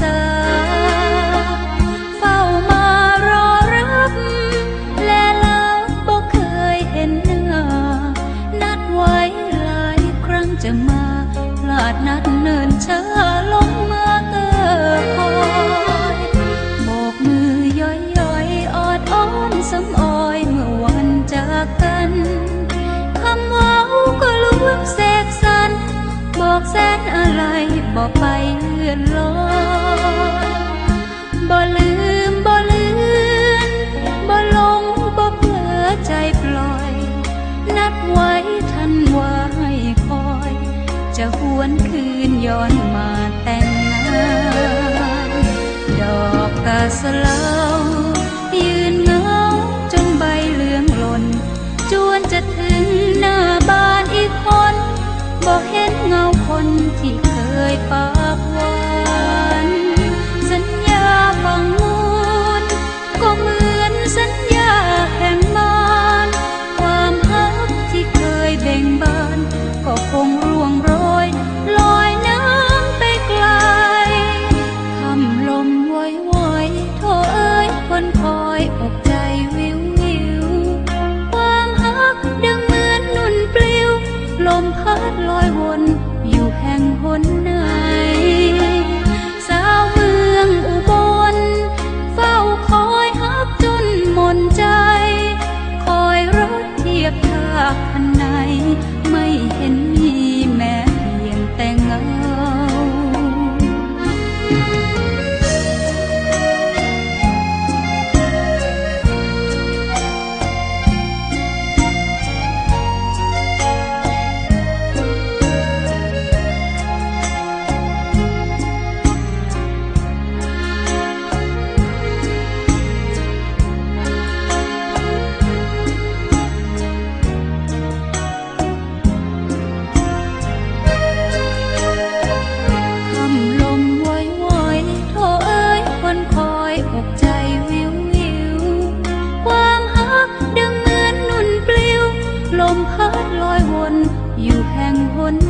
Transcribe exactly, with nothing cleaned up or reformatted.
าเฝ้ามารอรับและแล้วบ่เคยเห็นหน้านัดไว้หลายครั้งจะมาพลาดนัดเนิ่นช้าลงมาเออคอยโบกมือย่อยย่อยออดอ้อนสำออยเมื่อวันจากกันคำเว้าก็ล้วนเสกสรรบอกแสนอะไรบอกไปเลื่อนลอยบ่ลืมบ่เลือนบ่หลงบ่เผลอใจปล่อยนัดไว้ทันว่าให้คอยจะหวนคืนย้อนมาแต่งงานดอกกาสะเลายืนเงาจนใบเหลืองหล่นจวนจะถึงหน้าบ้านอีกคนบอกเห็นเงาคนที่เคยปากหวานสัญญาฝังมูลก็เหมือนสัญญาแห่งมารความฮักที่เคยเบ่งบานก็คงร่วงโรยลอยน้ำไปไกลคำลมว้อยว้อยโทเอ้ยคนคอยอกใจวิววิวความฮักดังเหมือนนุ่นปลิวลมพัดลอยวนอยู่แห่งหนไหนสาวเมืองอุบลเฝ้าคอยฮักจนหมดใจคอยรถเทียบท่าคันไหนไม่เห็นมีแม้เพียงแต่เงาลมพัดลอยวนอยู่แห่งหน